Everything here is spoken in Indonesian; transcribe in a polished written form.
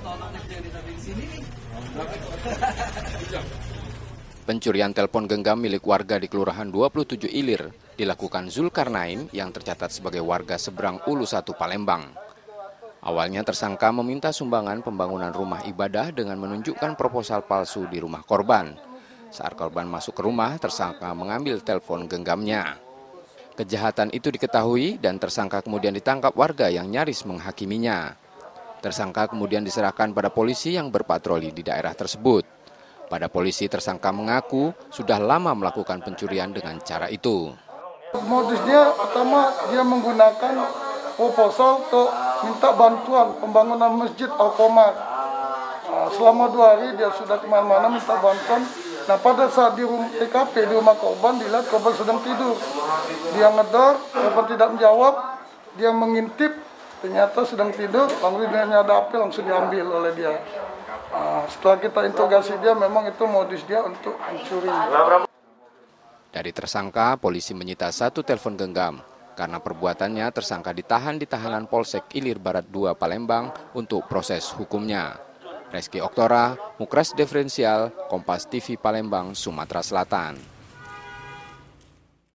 Pencurian telepon genggam milik warga di Kelurahan 27 Ilir dilakukan Zulkarnain yang tercatat sebagai warga seberang Ulu 1 Palembang. Awalnya tersangka meminta sumbangan pembangunan rumah ibadah dengan menunjukkan proposal palsu di rumah korban. Saat korban masuk ke rumah, tersangka mengambil telepon genggamnya. Kejahatan itu diketahui dan tersangka kemudian ditangkap warga yang nyaris menghakiminya. Tersangka kemudian diserahkan pada polisi yang berpatroli di daerah tersebut. Pada polisi, tersangka mengaku sudah lama melakukan pencurian dengan cara itu. Modusnya pertama dia menggunakan proposal untuk minta bantuan pembangunan masjid Al-Qomar. Selama 2 hari dia sudah kemana-mana minta bantuan. Nah pada saat di TKP di rumah korban dilihat korban sedang tidur. Dia ngedor, korban tidak menjawab, dia mengintip, ternyata sedang tidur, lalu dia ada apel langsung diambil oleh dia. Setelah kita interogasi dia, memang itu modus dia untuk mencuri. Dari tersangka, polisi menyita 1 telepon genggam. Karena perbuatannya, tersangka ditahan di tahanan Polsek Ilir Barat 2 Palembang untuk proses hukumnya. Reski Oktora, Mukras Diferensial, Kompas TV Palembang, Sumatera Selatan.